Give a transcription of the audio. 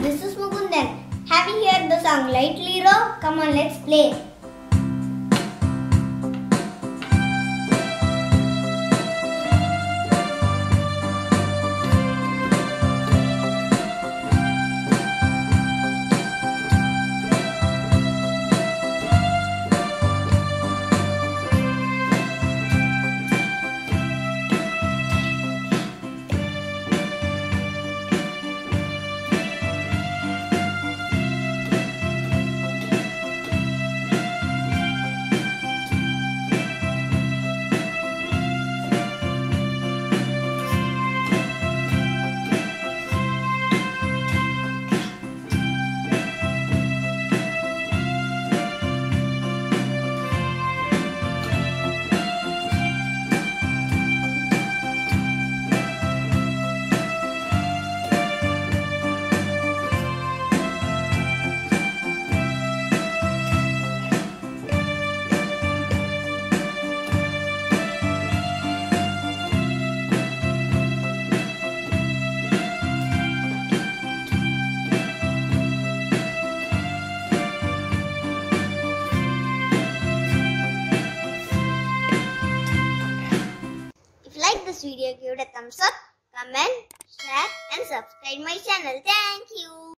this is Mukundhan. Have you heard the song Lightly Row? Come on, let's play. If you like this video, give it a thumbs up, comment, share and subscribe my channel. Thank you.